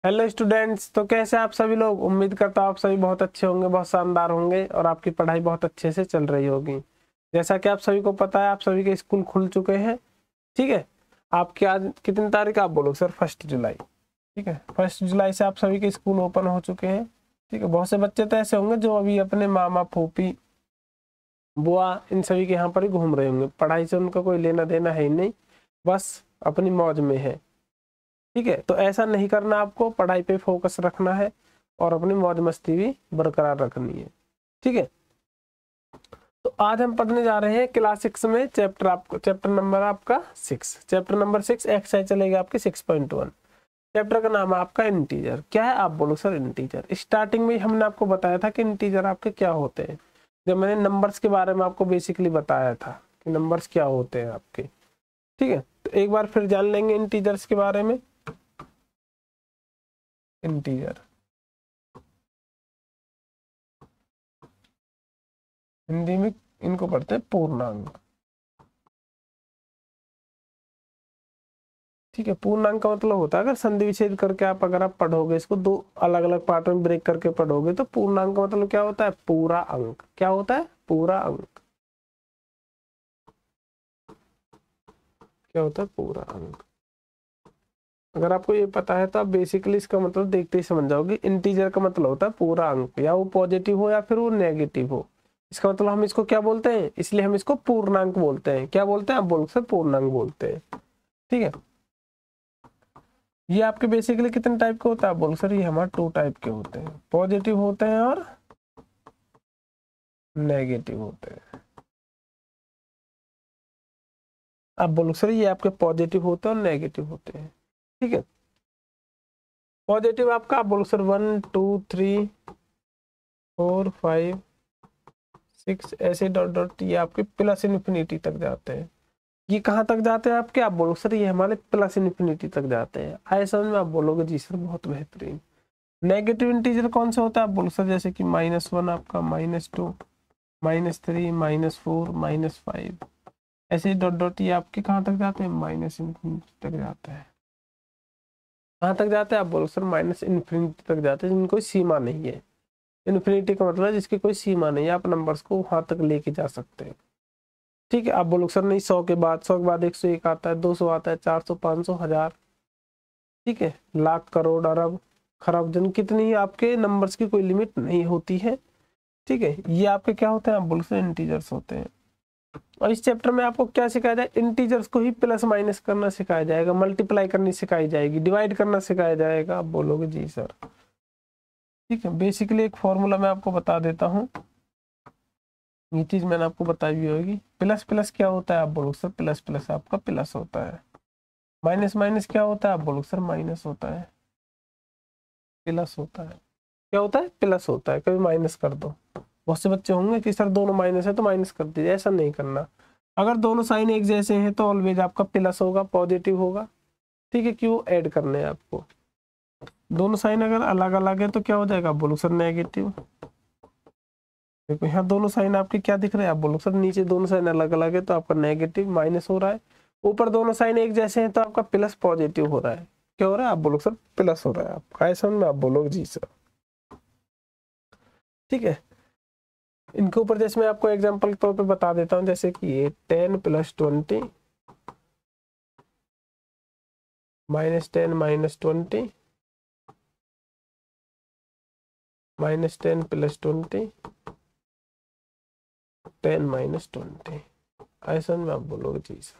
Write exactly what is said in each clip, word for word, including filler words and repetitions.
Hello students, तो कैसे आप सभी लोग। उम्मीद करता हूँ आप सभी बहुत अच्छे होंगे, बहुत शानदार होंगे और आपकी पढ़ाई बहुत अच्छे से चल रही होगी। जैसा कि आप सभी को पता है, आप सभी के स्कूल खुल चुके हैं। ठीक है, आपकी आज कितनी तारीख आप बोलो सर? फर्स्ट जुलाई। ठीक है, फर्स्ट जुलाई से आप सभी के स्कूल ओपन हो चुके हैं। ठीक है, बहुत से बच्चे तो ऐसे होंगे जो अभी अपने मामा फूफी बुआ इन सभी के यहाँ पर ही घूम रहे होंगे। पढ़ाई से उनका कोई लेना देना है ही नहीं, बस अपनी मौज में है। ठीक है, तो ऐसा नहीं करना, आपको पढ़ाई पे फोकस रखना है और अपनी मौज मस्ती भी बरकरार रखनी है। ठीक है, तो आज हम पढ़ने जा रहे हैं क्लास सिक्स में चैप्टर आपको चैप्टर नंबर आपका six chapter number six exercise चलेगी आपकी सिक्स पॉइंट वन। चैप्टर का नाम है आपका इंटीजर। क्या है आप बोलो सर? इंटीजर। स्टार्टिंग में हमने आपको बताया था कि इंटीजर आपके क्या होते हैं, जब मैंने नंबर्स के बारे में आपको बेसिकली बताया था कि नंबर्स क्या होते हैं आपके। ठीक है, तो एक बार फिर जान लेंगे इंटीजर्स के बारे में। इंटीजर हिंदी में इनको पढ़ते हैं पूर्णांक। ठीक है, पूर्णांक का मतलब होता है, अगर संधि विच्छेद करके आप अगर आप पढ़ोगे इसको, दो अलग अलग पार्ट में ब्रेक करके पढ़ोगे, तो पूर्णांक का मतलब क्या होता है? पूरा अंक। क्या होता है? पूरा अंक। क्या होता है? पूरा अंक। अगर आपको ये पता है तो आप बेसिकली इसका मतलब देखते ही समझ जाओगे। इंटीजर का मतलब होता है पूरा अंक, या वो पॉजिटिव हो या फिर वो नेगेटिव हो। इसका मतलब हम इसको क्या बोलते हैं? इसलिए हम इसको पूर्णांक बोलते हैं। क्या बोलते हैं? आप बोल सकते पूर्णांक बोलते हैं। ठीक है, ये आपके बेसिकली कितने टाइप के होता है? आप बोल सर ये हमारे टू टाइप के होते हैं, पॉजिटिव होते हैं और नेगेटिव होते हैं। आप बोलो सर ये आपके पॉजिटिव होते हैं और नेगेटिव होते हैं। ठीक है, पॉजिटिव आपका आप बोलो sir one two three four five six ऐसे डॉट डॉट, ये आपके प्लस इन्फिनिटी तक जाते हैं। ये कहाँ तक जाते हैं आपके? आप बोलो सर ये हमारे प्लस इन्फिनिटी तक जाते हैं। आए समझ में? आप बोलोगे जी सर बहुत बेहतरीन। नेगेटिव इंटीजर कौन सा होता है? आप बोलो सर जैसे कि माइनस वन आपका, minus two, minus three, minus four, minus five, ऐसे डॉट डॉट, ये आपके कहाँ तक जाते हैं? माइनस इन्फिनिटी तक जाते हैं। कहाँ तक जाते हैं? आप बोलो सर माइनस इन्फिनिटी तक जाते हैं, जिनकी कोई सीमा नहीं है। इन्फिनिटी का मतलब जिसकी कोई सीमा नहीं है, आप नंबर्स को वहां तक लेके जा सकते हैं। ठीक है, आप बोलो सर नहीं, सौ के बाद सौ के बाद एक सौ एक आता है, दो सौ आता है, चार सौ, पाँच सौ, हजार। ठीक है, लाख, करोड़, अरब, खरब, जन, कितनी आपके नंबर्स की कोई लिमिट नहीं होती है। ठीक है, ये आपके क्या होते हैं? आप बोलो सर इंटीजर्स होते हैं। और इस चैप्टर में आपको क्या सिखाया जाए? इंटीजर्स को ही प्लस माइनस करना सिखाया जाएगा, मल्टीप्लाई करनी सिखाई जाएगी, डिवाइड करना सिखाया जाएगा। आप बोलोगे जी सर। ठीक है, बेसिकली एक फॉर्मूला मैं आपको बता देता हूँ, ये चीज मैंने आपको बताई हुई होगी। प्लस प्लस क्या होता है? आप बोलो सर प्लस प्लस आपका प्लस होता है। माइनस माइनस क्या होता है? आप बोलो सर माइनस होता है। प्लस होता है। क्या होता है? प्लस होता है। कभी माइनस कर दो। बहुत से बच्चे होंगे कि सर दोनों माइनस है तो माइनस कर दीजिए, ऐसा नहीं करना। अगर दोनों साइन एक जैसे हैं तो ऑलवेज आपका प्लस होगा, पॉजिटिव होगा। ठीक है, क्यों? ऐड करने हैं आपको। दोनों साइन अगर अलग अलग है तो क्या हो जाएगा? आप बोलो सर नेगेटिव। देखो यहाँ दोनों साइन आपके क्या दिख रहे हैं? आप बोलो सर नीचे दोनों साइन अलग अलग है तो आपका नेगेटिव माइनस हो रहा है। ऊपर दोनों साइन एक जैसे हैं तो आपका प्लस पॉजिटिव हो रहा है। क्या हो रहा है? आप बोलो सर प्लस हो रहा है। आपका ऐसा में आप बोलोगे जी सर। ठीक है, इनके ऊपर जैसे मैं आपको एग्जांपल के तौर पे बता देता हूँ, जैसे कि ये ten plus twenty, minus ten minus twenty, minus ten plus twenty, ten minus twenty, ऐसा में आप बोलोगे जी सर।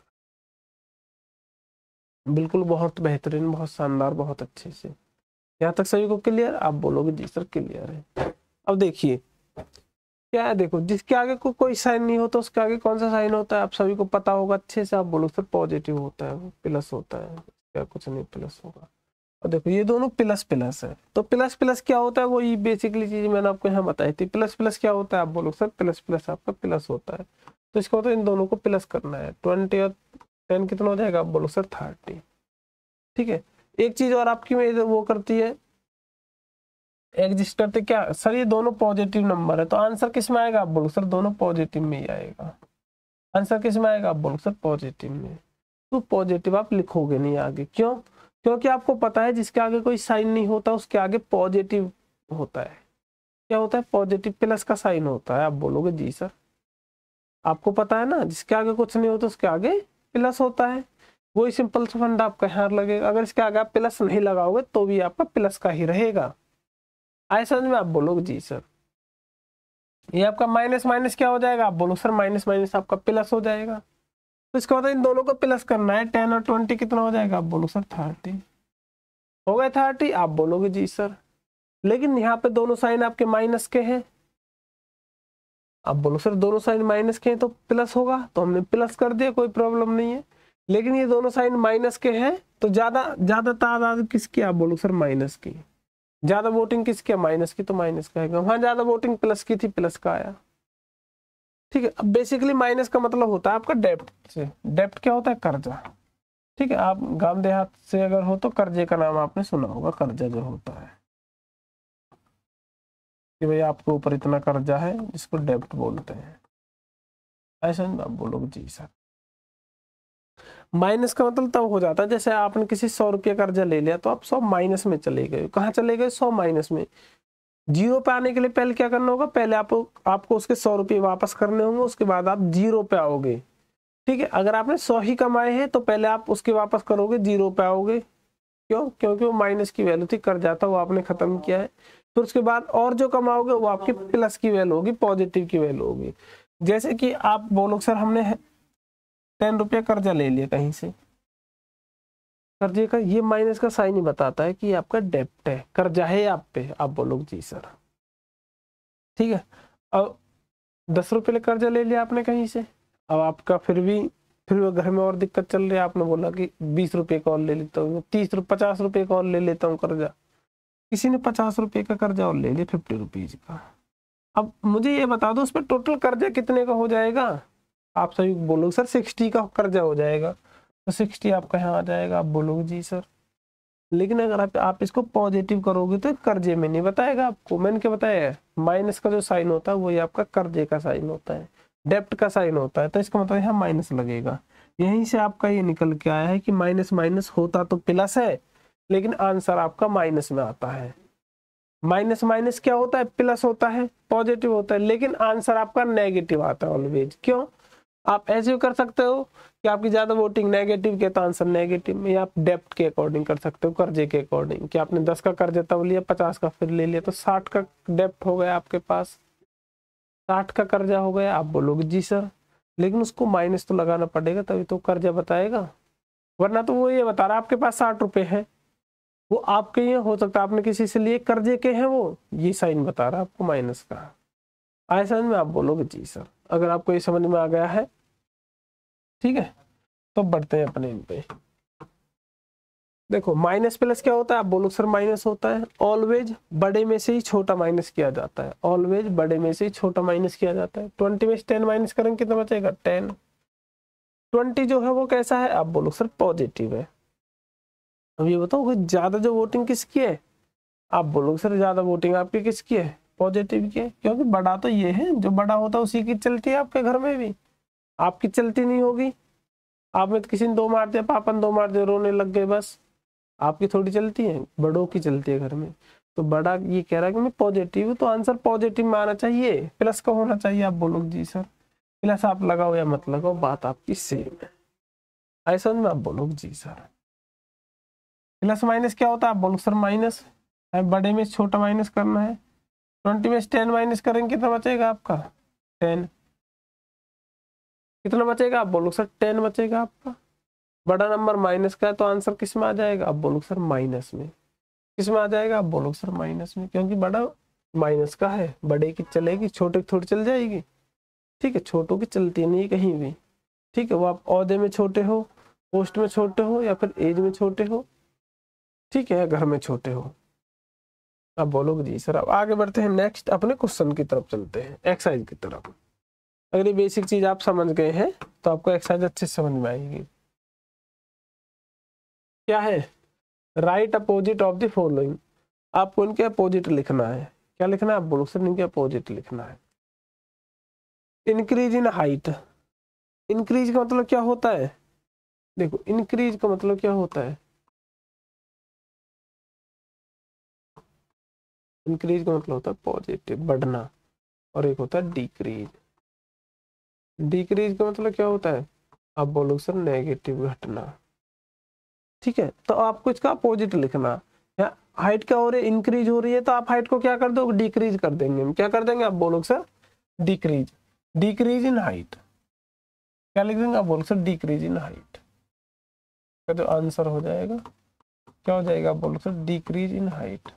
बिल्कुल, बहुत बेहतरीन, बहुत शानदार, बहुत अच्छे से। यहाँ तक सभी को क्लियर? आप बोलोगे जी सर क्लियर है। अब देखिए क्या है, देखो जिसके आगे को कोई साइन नहीं होता उसके आगे कौन सा साइन होता है? आप सभी को पता होगा अच्छे से। आप बोलो सर पॉजिटिव होता है, प्लस होता है। क्या? कुछ नहीं, प्लस होगा। और देखो ये दोनों प्लस प्लस है, तो प्लस प्लस क्या होता है? वो ये बेसिकली चीज मैंने आपको यहाँ बताई थी। प्लस प्लस क्या होता है? आप बोलो सर प्लस प्लस आपका प्लस होता है। तो इसका मतलब इन दोनों को प्लस करना है। ट्वेंटी और टेन कितना हो जाएगा? आप बोलो सर थर्टी। ठीक है, एक चीज और आपकी में वो करती है, एग्जिस्ट करते क्या सर? ये दोनों पॉजिटिव नंबर है, तो आंसर किस में आएगा? आप बोलो सर दोनों पॉजिटिव में ही आएगा। आंसर किस में आएगा? आप बोलो सर पॉजिटिव में। तो पॉजिटिव आप लिखोगे नहीं आगे, क्यों? क्योंकि आपको पता है जिसके आगे कोई साइन नहीं होता उसके आगे पॉजिटिव होता है। क्या होता है? पॉजिटिव, प्लस का साइन होता है। आप बोलोगे जी सर, आपको पता है ना जिसके आगे कुछ नहीं होता उसके आगे प्लस होता है। वही सिंपल सा फंडा आपका यहाँ लगेगा। अगर इसके आगे आप प्लस नहीं लगाओगे तो भी आपका प्लस का ही रहेगा। आए समझ में? आप बोलोगे जी सर। ये आपका माइनस माइनस क्या हो जाएगा? आप बोलो सर माइनस माइनस आपका प्लस हो जाएगा। तो इसका मतलब इन दोनों को प्लस करना है। टेन और ट्वेंटी कितना हो जाएगा? आप बोलो सर थर्टी। हो गए थर्टी? आप बोलोगे जी सर। लेकिन यहाँ पे दोनों साइन आपके माइनस के हैं। आप बोलो सर दोनों साइन माइनस के हैं तो प्लस होगा, तो हमने प्लस कर दिया, कोई प्रॉब्लम नहीं है। लेकिन ये दोनों साइन माइनस के हैं तो ज्यादा ज्यादा तादाद किसकी? आप बोलो सर माइनस की। ज्यादा वोटिंग किसकी? माइनस की, तो माइनस का आएगा। वहां ज्यादा वोटिंग प्लस की थी, प्लस का आया। ठीक है। अब बेसिकली माइनस का मतलब होता है आपका डेप्ट से। डेप्ट क्या होता है? कर्जा। ठीक है। आप गांव देहात से अगर हो तो कर्जे का नाम आपने सुना होगा, कर्जा जो होता है कि भाई आपके ऊपर इतना कर्जा है, जिसको डेप्ट बोलते हैं। ऐसा आप बोलोगे जी सर। माइनस का मतलब तब हो जाता है जैसे आपने किसी सौ रुपये कर्जा ले लिया तो आप सौ माइनस में चले गए। कहाँ चले गए? सौ माइनस में। जीरो पे आने के लिए पहले क्या करना होगा? पहले आपको आपको उसके सौ रुपये वापस करने होंगे, उसके बाद आप जीरो पे आओगे। ठीक है। अगर आपने सौ ही कमाए हैं तो पहले आप उसके वापस करोगे, जीरो पे आओगे। क्यों? क्योंकि वो माइनस की वैल्यू थी, कर्जा था, वो आपने खत्म किया है। फिर उसके बाद और जो कमाओगे वो आपकी प्लस की वैल्यू होगी, पॉजिटिव की वैल्यू होगी। जैसे कि आप बोलो सर हमने टेन रुपया कर्जा ले लिया कहीं से, कर्जे का ये माइनस का साइन ही बताता है कि आपका डेप्ट है, कर्जा है आप पे। आप बोलोगे जी सर। ठीक है। अब दस रुपये कर्जा ले लिया आपने कहीं से, अब आपका फिर भी फिर वो घर में और दिक्कत चल रही है। आपने बोला कि बीस रुपए का और ले लेता हूँ, तीस रुपये पचास रुपए का और ले लेता हूँ कर्जा। किसी ने पचास रुपए का कर्जा और ले लिया, फिफ्टी रुपीज का। अब मुझे ये बता दो उस पर टोटल कर्जा कितने का हो जाएगा? आप सभी बोलोगे सर सिक्सटी का कर्जा हो जाएगा, तो सिक्सटी आपका यहाँ आ जाएगा। आप बोलोगे जी सर। लेकिन अगर आप, आप इसको पॉजिटिव करोगे तो कर्जे में नहीं बताएगा आपको। मैंने क्या बताया? माइनस का जो साइन होता है वही आपका कर्जे का साइन होता है, डेप्ट का साइन होता है। तो इसका मतलब यहाँ माइनस लगेगा। यहीं से आपका ये निकल के आया है कि माइनस माइनस होता तो प्लस है, लेकिन आंसर आपका माइनस में आता है। माइनस माइनस क्या होता है? प्लस होता है, पॉजिटिव होता है, लेकिन आंसर आपका नेगेटिव आता है ऑलवेज। क्यों? आप ऐसे भी कर सकते हो कि आपकी ज्यादा वोटिंग नेगेटिव के तो आंसर नेगेटिव में, या आप डेप्ट के अकॉर्डिंग कर सकते हो, कर्जे के अकॉर्डिंग कि आपने दस का कर्जा तब लिया, पचास का फिर ले लिया, तो साठ का डेप्ट हो गया आपके पास, साठ का कर्जा हो गया। आप बोलोगे जी सर। लेकिन उसको माइनस तो लगाना पड़ेगा तभी तो कर्जा बताएगा, वरना तो वो ये बता रहा है आपके पास साठ रुपए है, वो आपके ही हो सकता है आपने किसी से लिए कर्जे के हैं, वो ये साइन बता रहा है आपको माइनस का। आए समझ में? आप बोलोगे जी सर। अगर आपको ये समझ में आ गया है, ठीक है, तो बढ़ते हैं अपने इन पे। देखो माइनस प्लस क्या होता है? आप बोलो सर माइनस होता है ऑलवेज बड़े में से ही छोटा माइनस किया जाता है, ऑलवेज बड़े में से ही छोटा माइनस किया जाता है। ट्वेंटी में से टेन माइनस करेंगे कितना बचेगा? टेन। ट्वेंटी जो है वो कैसा है? आप बोलो सर पॉजिटिव है। अब ये बताओ ज्यादा जो वोटिंग किसकी है? आप बोलोगे सर ज्यादा वोटिंग आपकी किसकी है? पॉजिटिव की है, क्योंकि बड़ा तो ये है, जो बड़ा होता है उसी की चलती है आपके घर में भी, आपकी चलती नहीं होगी। आप में तो किसी ने दो मार दिया, पापा ने दो मार दिया, रोने लग गए, बस आपकी थोड़ी चलती है, बड़ों की चलती है घर में। तो बड़ा ये कह रहा है कि मैं पॉजिटिव हूँ, तो आंसर पॉजिटिव में आना चाहिए, प्लस का होना चाहिए। आप बोलोगे जी सर। प्लस आप लगाओ या मत लगाओ, बात आपकी सेम है। ऐसा में आप बोलोगे जी सर। प्लस माइनस क्या होता है? आप बोलो सर माइनस है, बड़े में छोटा माइनस करना है। ट्वेंटी में टेन माइनस करेंगे कितना बचेगा आपका? टेन। कितना बचेगा? आप बोलो सर टेन बचेगा आपका। बड़ा नंबर माइनस का है तो आंसर किस में आ जाएगा? आप बोलो सर माइनस में। किस में आ जाएगा? आप बोलो सर माइनस में, क्योंकि बड़ा माइनस का है, बड़े की चलेगी, छोटे की थोड़ी चल जाएगी। ठीक है, छोटों की चलती नहीं कहीं भी। ठीक है, वो आप औहदे में छोटे हो, पोस्ट में छोटे हो, या फिर एज में छोटे हो, ठीक है, घर में छोटे हो। आप बोलोगे जी सर। अब आगे बढ़ते हैं, नेक्स्ट अपने क्वेश्चन की तरफ चलते हैं, एक्सरसाइज की तरफ। अगर ये बेसिक चीज आप समझ गए हैं तो आपको एक्सरसाइज अच्छे से समझ में आएगी। क्या है? Right opposite of the following. आपको इनके अपोजिट लिखना है। क्या लिखना है? आप बोलो सर इनके अपोजिट लिखना है। Increase in height. इंक्रीज का मतलब क्या होता है? देखो इंक्रीज का मतलब क्या होता है? इंक्रीज का मतलब होता है पॉजिटिव बढ़ना, और एक होता है डिक्रीज। डिक्रीज का मतलब क्या होता है, आप बोलो सर नेगेटिव घटना। ठीक है, तो आपको इसका अपोजिट लिखना। या हाइट क्या हो रही है, इंक्रीज हो रही है, तो आप हाइट को क्या कर दो, डिक्रीज कर देंगे। हम क्या कर देंगे, आप बोलो sir decrease, decrease in height. क्या लिख देंगे, आप बोलो सर डिक्रीज इन हाइट। का जो आंसर हो जाएगा क्या हो जाएगा, आप बोलो सर डिक्रीज इन हाइट।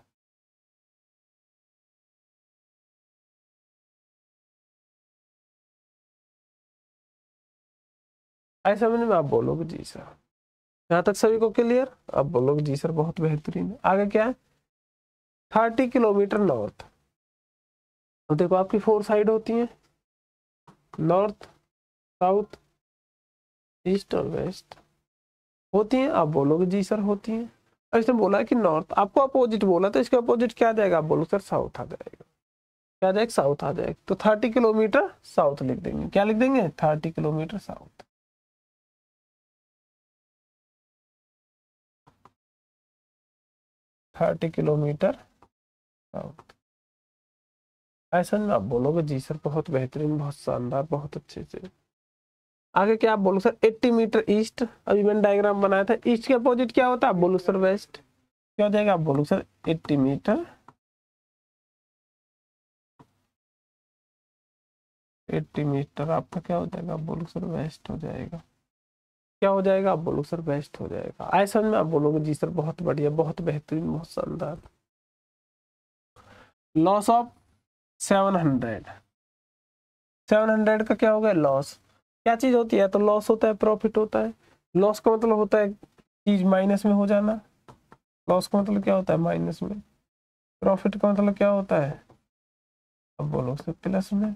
ऐसा मैंने में आप बोलोगे जी सर। यहाँ तक सभी को क्लियर, आप बोलोगे जी सर बहुत बेहतरीन। आगे क्या है, थर्टी किलोमीटर नॉर्थ। तो देखो आपकी फोर साइड होती है, नॉर्थ, साउथ, ईस्ट और वेस्ट होती हैं। आप बोलोगे जी सर होती हैं। अब इसने बोला है कि नॉर्थ, आपको अपोजिट बोला, तो इसके अपोजिट क्या आ जाएगा, आप बोलो सर साउथ आ जाएगा। क्या आ जाएगा, साउथ आ जाएगा। तो थर्टी किलोमीटर साउथ लिख देंगे। क्या लिख देंगे, thirty kilometre south. Thirty kilometre south. ऐसा में आप बोलोगे जी सर बहुत बेहतरीन, बहुत शानदार, बहुत अच्छे से। आगे क्या आप बोलो सर अस्सी मीटर ईस्ट। अभी मैंने डायग्राम बनाया था, ईस्ट के अपोजिट क्या होता है, आप बोलो सर वेस्ट। क्या हो जाएगा, आप बोलो सर अस्सी मीटर, अस्सी मीटर आपका क्या हो जाएगा, आप बोलो सर वेस्ट हो जाएगा। क्या हो जाएगा, आप बोलो सर बेस्ट हो जाएगा। ऐसा में आप बोलोगे जी सर बहुत बढ़िया, बहुत बेहतरीन, बहुत शानदार। Loss of seven hundred. Seven hundred का क्या हो गया, लॉस। क्या चीज होती है, तो लॉस होता है, प्रॉफिट होता है। लॉस का मतलब होता है चीज माइनस में हो जाना। लॉस का मतलब क्या होता है, माइनस में। प्रॉफिट का मतलब क्या होता है, अब बोलो सर प्लस में।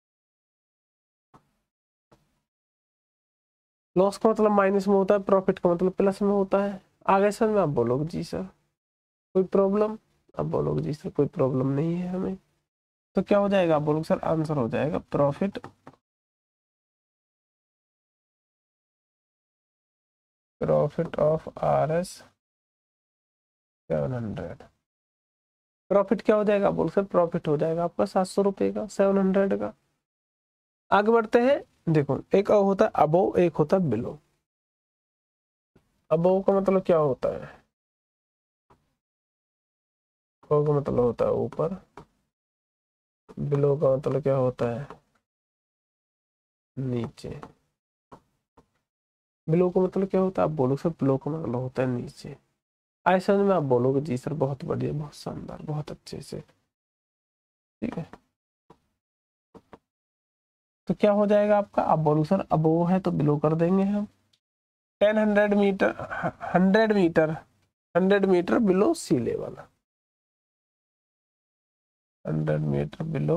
लॉस का मतलब माइनस में होता है, प्रॉफिट का मतलब प्लस में होता है। आगे सर में आप बोलोगे जी सर कोई प्रॉब्लम, अब बोलोगे जी सर कोई प्रॉब्लम नहीं है हमें। तो क्या हो जाएगा, आप बोलोगे सर आंसर हो जाएगा profit profit of R S seven hundred. Profit क्या हो जाएगा, बोल सर प्रॉफिट हो जाएगा आपका सात सौ रुपए का, सेवन हंड्रेड का। आगे बढ़ते हैं। देखो एक और होता है अबोव, एक होता है बिलो। अबोव का मतलब क्या होता है, अबोव का मतलब होता है ऊपर, बिलो का मतलब क्या होता है, नीचे। बिलो का मतलब क्या होता है, आप बोलो सर बिलो का मतलब होता है नीचे। ऐसा में आप बोलोगे जी सर बहुत बढ़िया, बहुत शानदार, बहुत अच्छे से। ठीक है, तो क्या हो जाएगा आपका, आप बोलो सर अबोव है तो बिलो कर देंगे हम। Ten hundred metre, hundred metre, hundred metre below sea level, hundred metre below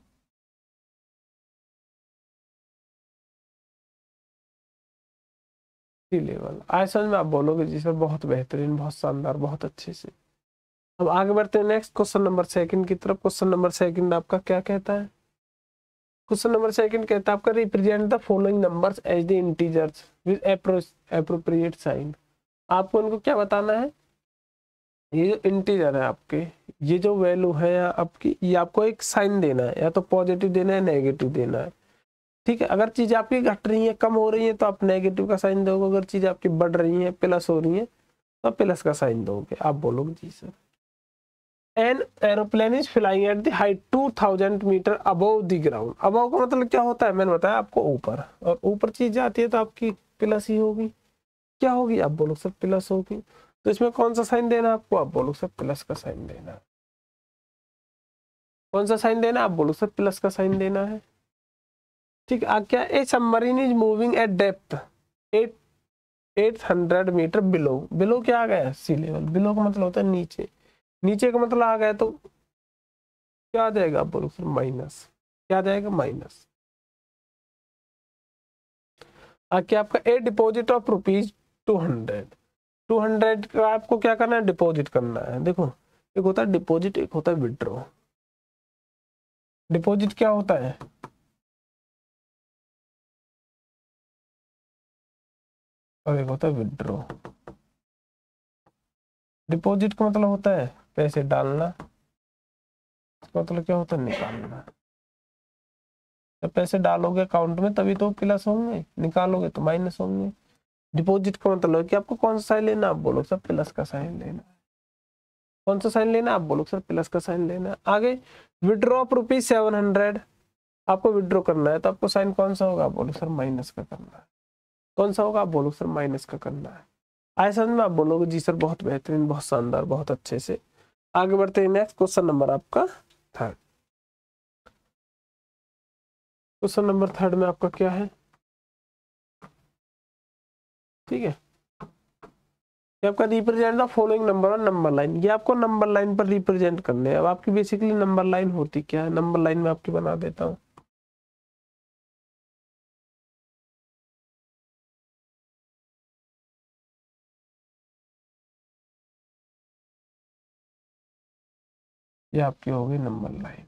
sea level. ऐसा में आप बोलोगे जी सर बहुत बेहतरीन, बहुत शानदार, बहुत अच्छे से। अब आगे बढ़ते हैं नेक्स्ट क्वेश्चन नंबर सेकंड की तरफ। क्वेश्चन नंबर सेकंड आपका क्या कहता है, क्वेश्चन नंबर सेकंड कहता है आपका represent the following numbers as the integers with appropriate sign. आपको इनको क्या बताना है, ये जो इंटीजर है आपके, ये जो वैल्यू है आपकी, ये आपको एक साइन देना है, या तो पॉजिटिव देना है, नेगेटिव देना है। ठीक है, अगर चीज आपकी घट रही है, कम हो रही है, तो आप नेगेटिव का साइन दोगे। अगर चीज आपकी बढ़ रही है, प्लस हो रही है, तो आप प्लस का साइन दोगे। आप बोलोगे जी sir an aeroplane is flying at the height two thousand metre above the ground. Above का मतलब क्या होता है, मैंने बताया आपको ऊपर, और ऊपर चीज जाती है तो आपकी प्लस ही होगी। क्या होगी, आप बोलो सर प्लस होगी। तो इसमें कौन सा साइन देना है आपको, आप बोलो सर प्लस का साइन देना है। कौन सा साइन देना है, आप बोलो सर प्लस का साइन देना है। ठीक है, क्या a submarine is moving at depth at at hundred metre below. Below क्या आ गया, सी लेवल। बिलो का मतलब होता है नीचे, नीचे का मतलब आ गया तो क्या आ जाएगा, आप बोलो सर माइनस। क्या आ जाएगा, माइनस। क्या आपका a deposit of rupees two hundred. Two hundred का आपको क्या करना है, डिपॉजिट करना है। देखो एक होता है डिपॉजिट, एक होता है विड्रॉ। डिपॉजिट क्या होता है, और एक होता है विड्रॉ। डिपॉजिट का मतलब होता है पैसे डालना, इसका मतलब क्या होता है, निकालना। जब पैसे डालोगे अकाउंट में तभी तो प्लस होंगे, निकालोगे तो माइनस होंगे। डिपॉजिट का मतलब है कि आपको कौन सा साइन लेना, आप बोलो सर प्लस का साइन लेना है। कौन सा साइन लेना, आप बोलो सर प्लस का साइन लेना है। आगे withdraw of rupees seven hundred, आपको विड्रॉ करना है तो आपको साइन कौन सा होगा, आप बोलो सर माइनस का करना है। कौन सा होगा, आप बोलो सर माइनस का करना है। आए समझ में, आप बोलोगे जी सर बहुत बेहतरीन, बहुत शानदार, बहुत अच्छे से। आगे बढ़ते हैं नेक्स्ट क्वेश्चन नंबर आपका थर्ड। क्वेश्चन नंबर थर्ड में आपका क्या है, ठीक है, ये आपका represent the following number on number line. ये आपको नंबर लाइन पर रिप्रेजेंट करने हैं। अब आपकी बेसिकली नंबर लाइन होती क्या है, नंबर लाइन में आपकी बना देता हूँ। ये आपकी होगी नंबर लाइन,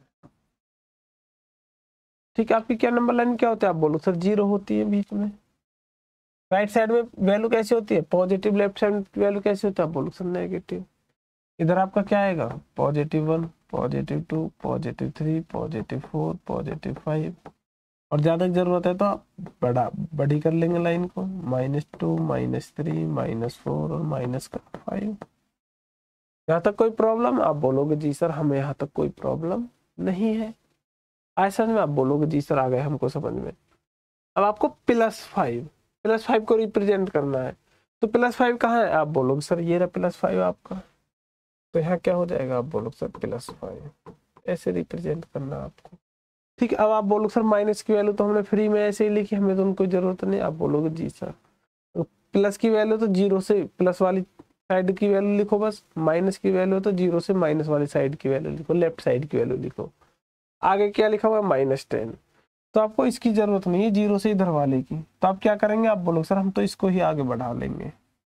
ठीक है। आपकी क्या नंबर लाइन क्या होता है, आप बोलो सर जीरो होती है बीच में। राइट साइड में वैल्यू कैसी होती है पॉजिटिव, लेफ्ट साइड वैल्यू कैसी होती है, आप बोलो सर नेगेटिव। इधर आपका क्या आएगा, positive one, positive two, positive three, positive four, positive five. और ज्यादा जरूरत है तो आप बड़ा बड़ी कर लेंगे लाइन को, minus two, minus three, minus four और माइनस फाइव। यहाँ तक कोई प्रॉब्लम, आप बोलोगे जी सर हमें यहाँ तक कोई प्रॉब्लम नहीं है। ऐसा में आप बोलोगे जी सर आ गए हमको समझ में। अब आपको प्लस फाइव, प्लस फाइव को रिप्रेजेंट करना है, तो प्लस फाइव कहाँ है, आप बोलोगे सर ये रहा प्लस फाइव आपका। तो यहाँ क्या हो जाएगा, आप बोलोगे सर प्लस फाइव, ऐसे रिप्रेजेंट करना आपको, ठीक है। अब आप बोलोगे सर माइनस की वैल्यू तो हमने फ्री में ऐसे ही लिखी, हमें तो उनको जरूरत नहीं। आप बोलोगे जी सर तो प्लस की वैल्यू तो जीरो से प्लस वाली साइड की वैल्यू लिखो बस, माइनस की वैल्यू तो जीरो से माइनस वाली साइड की वैल्यू लिखो, लेफ्ट साइड की वैल्यू लिखो। आगे क्या लिखा हुआ है, माइनस टेन। तो आपको इसकी जरूरत नहीं है जीरो से इधर वाले की, तो आप क्या करेंगे, आप बोलोगे सर हम तो इसको ही आगे बढ़ा लेंगे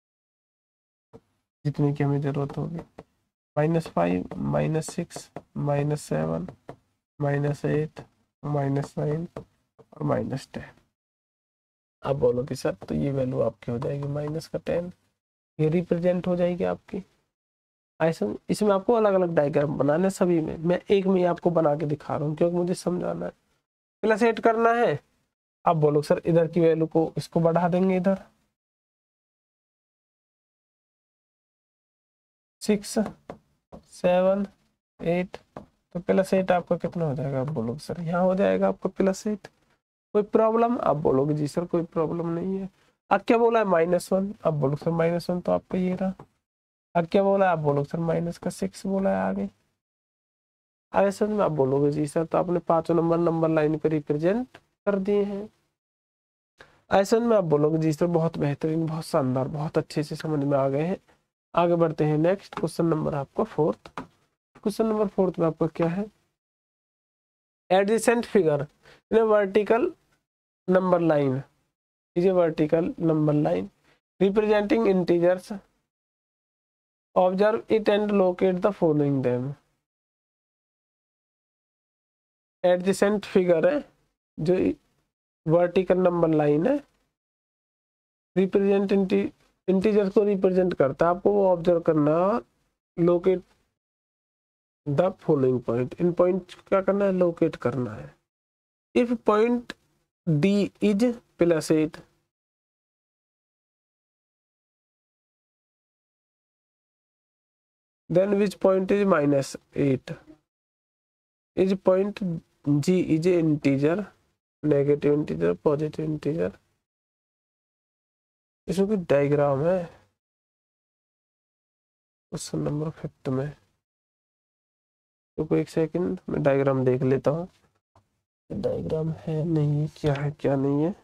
जितने की हमें जरूरत होगी। Minus five, minus six, minus seven, minus eight, minus nine और माइनस टेन। आप बोलोगे सर तो ये वैल्यू आपकी हो जाएगी माइनस का टेन, ये रिप्रेजेंट हो जाएगी आपकी। ऐसा इसमें आपको अलग अलग डायग्राम बनाने सभी में, मैं एक में ही आपको बना के दिखा रहा हूँ क्योंकि मुझे समझाना है। प्लस एट करना है, आप बोलो सर इधर की वैल्यू को इसको बढ़ा देंगे, इधर सिक्स, सेवन, एट, तो प्लस एट आपका कितना हो जाएगा, आप बोलोगे सर यहाँ हो जाएगा आपका प्लस एट। कोई प्रॉब्लम, आप बोलोगे जी सर कोई प्रॉब्लम नहीं है। अब क्या बोला है माइनस वन, आप बोलो सर माइनस वन तो आपका ये रहा। अब क्या बोला है, आप बोलोगे सर माइनस का सिक्स बोला है आगे। आगे सर में आप बोलोगे जी सर तो आपने पांचों नंबर नंबर लाइन पे रिप्रेजेंट कर दिए हैं। ऐसा में आप बोलोगे जी सर बहुत बेहतरीन, बहुत शानदार, बहुत अच्छे से समझ में आ गए हैं। आगे बढ़ते हैं नेक्स्ट क्वेश्चन नंबर आपका फोर्थ। क्वेश्चन नंबर फोर्थ में आपका क्या है, adjacent figure in vertical number line is a vertical number line representing integers, observe it and locate the following them. Adjacent figure है जो वर्टिकल नंबर लाइन है, represent integers को represent करता है, आपको वो ऑब्जर्व करना है। लोकेट द फॉलोइंग पॉइंट, इन पॉइंट क्या करना है, लोकेट करना है। If point D is plus eight, then which point is minus eight, is point G is a integer, negative integer, positive integer. इसमें कोई डायग्राम है क्वेश्चन नंबर फिफ्थ में, तो कोई एक सेकंड मैं डायग्राम देख लेता हूँ। डायग्राम है नहीं, क्या है क्या नहीं है।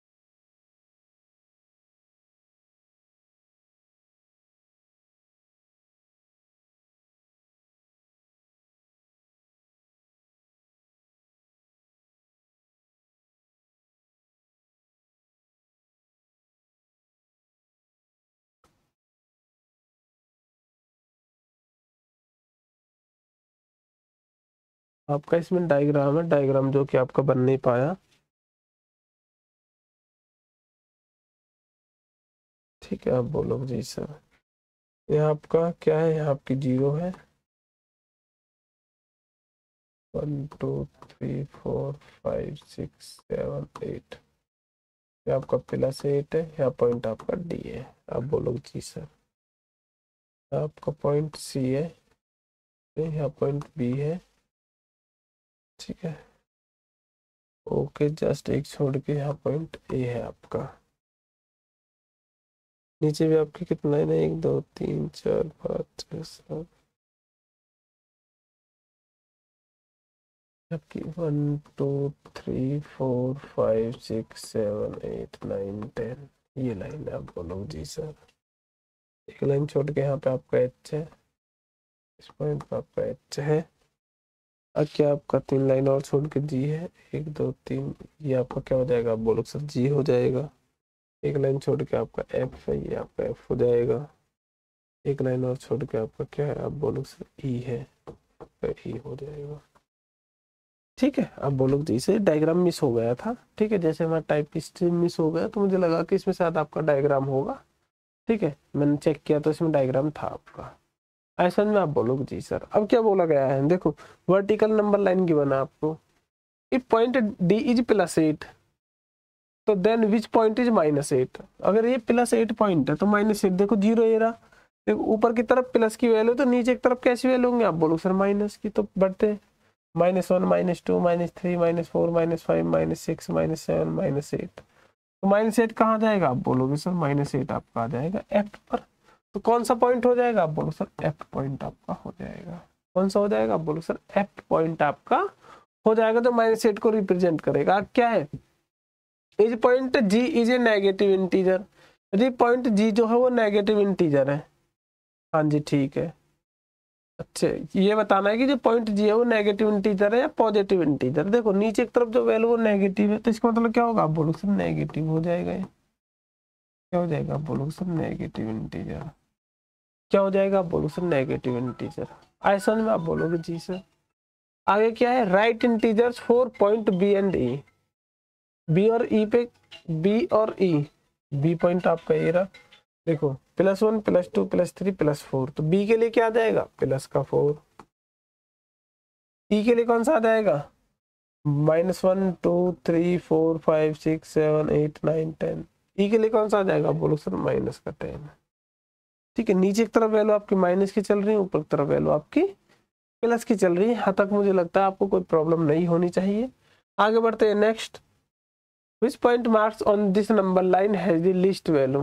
आपका इसमें डायग्राम है, डायग्राम जो कि आपका बन नहीं पाया, ठीक है। आप बोलोगे जी सर यहाँ आपका क्या है, यहाँ आपकी जीरो है, one two three four five six seven eight, ये आपका प्लस एट है, यहाँ पॉइंट आपका डी है। आप बोलोगे जी सर। आपका पॉइंट सी है, यहाँ पॉइंट बी है, ठीक है। ओके, जस्ट एक छोड़ के यहाँ पॉइंट ए है आपका। नीचे भी आपकी कितना लाइन है, एक दो तीन चार पाँच छः सात, आपकी one two three four five six seven eight nine ten, ये लाइन है। आप बोलोगे जी सर। एक लाइन छोड़ के यहाँ पे आपका एच है, इस पॉइंट पे आपका एच है। अब क्या आपका तीन लाइन और छोड़ के जी है, एक दो तीन, ये आपका क्या हो जाएगा, आप बोलोगे सर जी हो जाएगा। एक लाइन छोड़ के आपका एफ है, ये आपका एफ हो जाएगा। एक लाइन और छोड़ के आपका क्या है, आप बोलोगे सर ई है, ई हो जाएगा। ठीक है, आप बोलोगे जी से डायग्राम मिस हो गया था। ठीक है, जैसे हमारा टाइप स्ट्रीम मिस हो गया तो मुझे लगा कि इसमें शायद आपका डायग्राम होगा। ठीक है, मैंने चेक किया तो इसमें डायग्राम था आपका। ऐसा में आप बोलोगे जी सर। अब क्या बोला गया है, देखो वर्टिकल नंबर लाइन गिवन है आपको। If point D is plus eight तो then which point is minus eight. अगर ये प्लस एट पॉइंट है तो माइनस एट, देखो जीरो ये रहा। देखो ऊपर की तरफ प्लस की वैल्यू तो नीचे की तरफ कैसी वैल्यू होंगे, आप बोलो सर माइनस की। तो बढ़ते minus one minus two minus three minus four minus five minus six minus seven minus eight. तो माइनस एट कहाँ जाएगा, आप बोलोगे सर माइनस एट आपका आ जाएगा एफ पर। तो कौन सा पॉइंट हो जाएगा, आप बोलो सर एफ पॉइंट आपका हो जाएगा। कौन सा हो जाएगा, आप बोलो सर एफ पॉइंट आपका हो जाएगा, जो माइनस एट को रिप्रेजेंट करेगा। क्या है, is point G is a negative integer. यदि पॉइंट जी जो है वो नेगेटिव इंटीजर है, हाँ जी ठीक है। अच्छा, ये बताना है कि जो पॉइंट जी है वो नेगेटिव इंटीजर है या पॉजिटिव इंटीजर। देखो नीचे की तरफ जो वैल्यू वो नेगेटिव है तो इसका मतलब क्या होगा, आप बोलो सर नेगेटिव हो जाएगा। ये क्या हो जाएगा, आप बोलो सर नेगेटिव इंटीजर। क्या हो जाएगा, आप बोलो सर नेगेटिव इंटीजर। ऐसा में आप बोलोगे जी सर। आगे क्या है, right integers for point B and E. B और ई पे, बी और ई, बी पॉइंट आपका ये रहा। देखो plus one plus two plus three plus four, तो बी के लिए क्या आ जाएगा, प्लस का फोर। ई के लिए कौन सा आ जाएगा, minus one two three four five six seven eight nine ten. E के लिए कौन सा आ जाएगा, बोलो सर माइनस का टेन। ठीक है, नीचे की तरफ वैल्यू आपकी माइनस की चल रही है, ऊपर की तरफ वैल्यू आपकी प्लस की चल रही है। यहाँ तक मुझे लगता है आपको कोई प्रॉब्लम नहीं होनी चाहिए। आगे बढ़ते हैं next. Which point marks on this number line has the least value.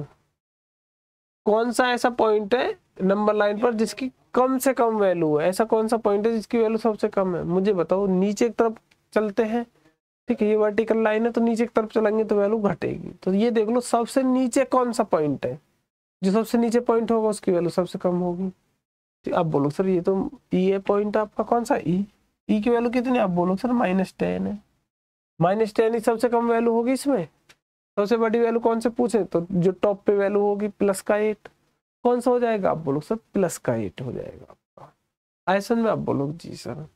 कौन सा ऐसा पॉइंट है नंबर लाइन पर जिसकी कम से कम वैल्यू है, ऐसा कौन सा पॉइंट है जिसकी वैल्यू सबसे कम है, मुझे बताओ। नीचे की तरफ चलते हैं, ठीक है, ये वर्टिकल लाइन है तो नीचे की तरफ चलेंगे तो वैल्यू घटेगी। तो ये देख लो सबसे नीचे कौन सा पॉइंट है, जो सबसे नीचे पॉइंट होगा उसकी वैल्यू सबसे कम होगी। आप बोलो सर ये तो ई है पॉइंट आपका, कौन सा ई, ई की वैल्यू कितनी, आप बोलो सर माइनस टेन है। माइनस टेन ही सबसे कम वैल्यू होगी इसमें। सबसे बड़ी वैल्यू कौन से पूछे, तो जो टॉप पे वैल्यू होगी प्लस का एट। कौन सा हो जाएगा, आप बोलो सर प्लस का एट हो जाएगा आपका। ऐसा में आप बोलो जी सर।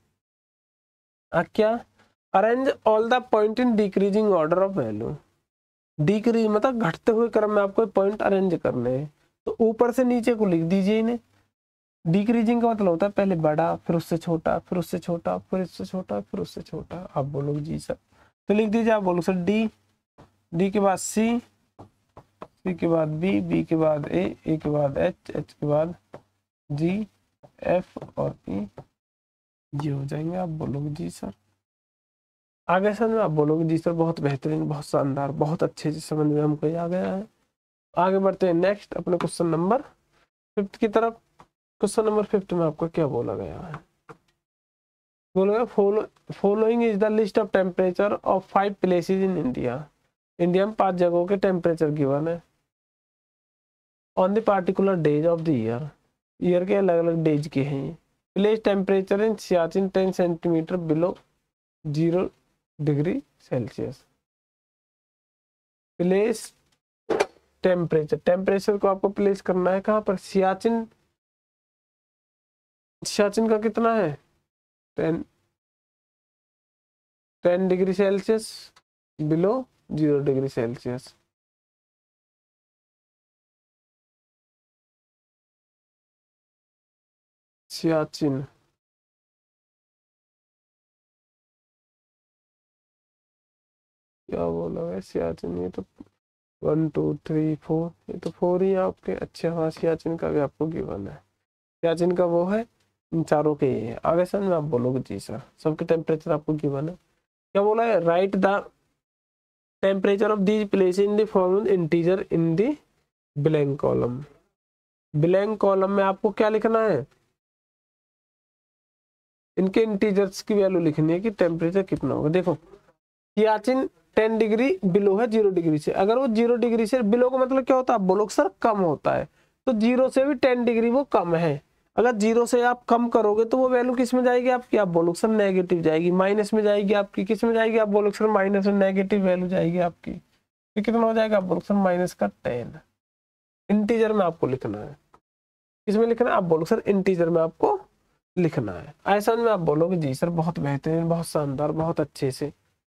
आ, क्या, arrange all the point in decreasing order of value. Decrease मतलब घटते हुए क्रम में आपको पॉइंट अरेंज करने हैं, तो ऊपर से नीचे को लिख दीजिए इन्हें। डिक्रीजिंग का मतलब होता है पहले बड़ा, फिर उससे छोटा, फिर उससे छोटा, फिर उससे छोटा, फिर उससे छोटा। आप बोलोगे जी सर, तो लिख दीजिए। आप बोलो सर डी, डी के बाद सी, सी के बाद बी, बी के बाद ए, ए के बाद एच, एच के बाद जी, एफ और ई, ये हो जाएंगे। आप बोलोगे जी सर। आगे सर में आप बोलोगे जी सर बहुत बेहतरीन, बहुत शानदार, बहुत अच्छे से समझ में हमको आ गया है। आगे बढ़ते हैं नेक्स्ट अपने क्वेश्चन नंबर फिफ्थ की तरफ। क्वेश्चन नंबर फिफ्थ में आपको क्या बोला गया है, बोला follow following is the list of temperature of five places in India. India में पांच जगहों के टेम्परेचर गिवन है on the particular days of the year. Year के अलग अलग डेज के हैं। Place temperature in Siachen ten centimetre below zero degree Celsius. Place temperature, temperature को आपको प्लेस करना है कहाँ पर, सियाचिन। सियाचिन का कितना है, ten ten degree Celsius below zero degree Celsius. Siachen क्या बोला है सियाचिन, ये तो वन टू थ्री फोर, ये तो फोर ही है आपके। अच्छा हाँ, सियाचिन का भी आपको गिवन है, सियाचिन का वो है, इन चारों के ये है। आगे समझ में आप बोलोगे जी सर, सबके टेम्परेचर आपको गिवन है। क्या बोला है, write the temperature of these place in the form integer in the blank column. Blank column में आपको क्या लिखना है, इनके इंटीजर्स की वैल्यू लिखनी है कि टेम्परेचर कितना होगा। देखो सियाचिन टेन डिग्री बिलो है जीरो डिग्री से, अगर वो जीरो डिग्री से बिलो का मतलब क्या होता है, आप बोलोगे सर कम होता है, तो जीरो से भी टेन डिग्री वो कम है। अगर जीरो से आप कम करोगे तो वो वैल्यू किस में जाएगी आपकी, आप बोलोगे सर नेगेटिव जाएगी, माइनस में जाएगी आपकी, किस में जाएगी, आप बोलोगे सर माइनस में, नेगेटिव वैल्यू जाएगी आपकी। तो कितना हो जाएगा, आप बोलोगे सर माइनस का टेन। इंटीजर में आपको लिखना है, किसमें लिखना है, आप बोलोगे सर इंटीजर में आपको लिखना है। ऐसा में आप बोलोगे जी सर बहुत बेहतरीन, बहुत शानदार, बहुत अच्छे से।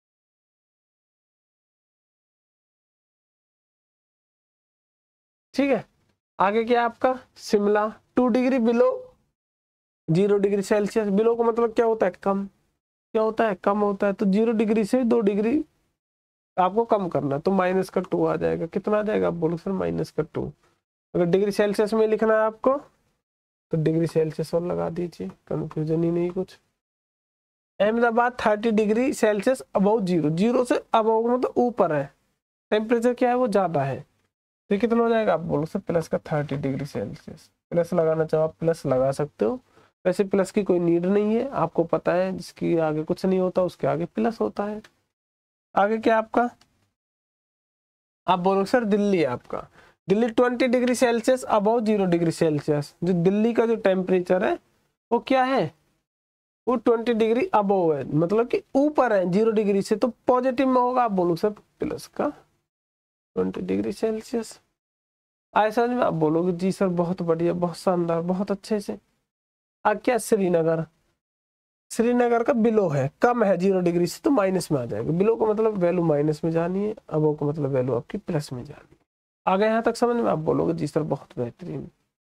ठीक है, आगे क्या आपका Shimla, two degree below zero degree Celsius. Below का मतलब क्या होता है, कम, क्या होता है, कम होता है। तो जीरो डिग्री से दो डिग्री आपको कम करना है, तो माइनस का टू आ जाएगा। कितना आ जाएगा, आप बोलो सर माइनस का टू। अगर डिग्री सेल्सियस में लिखना है आपको तो डिग्री सेल्सियस और लगा दीजिए, कंफ्यूजन ही नहीं कुछ। Ahmedabad thirty degree Celsius above zero, zero से अबाउ मतलब ऊपर है, टेम्परेचर क्या है वो ज्यादा है, तो कितना हो जाएगा, आप बोलो सर प्लस का थर्टी डिग्री सेल्सियस। प्लस लगाना चाहो आप प्लस लगा सकते हो, वैसे प्लस की कोई नीड नहीं है, आपको पता है जिसकी आगे कुछ नहीं होता उसके आगे प्लस होता है। आगे क्या आपका, आप बोलो सर दिल्ली है आपका, Delhi twenty degree Celsius above zero degree Celsius. जो दिल्ली का जो टेम्परेचर है वो क्या है, वो ट्वेंटी डिग्री अबव है, मतलब कि ऊपर है जीरो डिग्री से, तो पॉजिटिव में होगा, आप बोलो सर प्लस का ट्वेंटी डिग्री सेल्सियस। ऐसा में आप बोलोगे जी सर बहुत बढ़िया, बहुत शानदार, बहुत अच्छे से। आ क्या श्रीनगर, श्रीनगर का बिलो है, कम है जीरो डिग्री से, तो माइनस में आ जाएगा। बिलो का मतलब वैल्यू माइनस में जानी है, अबव का मतलब वैल्यू आपकी प्लस में जानी है। आगे यहाँ तक समझ में, आप बोलोगे जी सर बहुत बेहतरीन।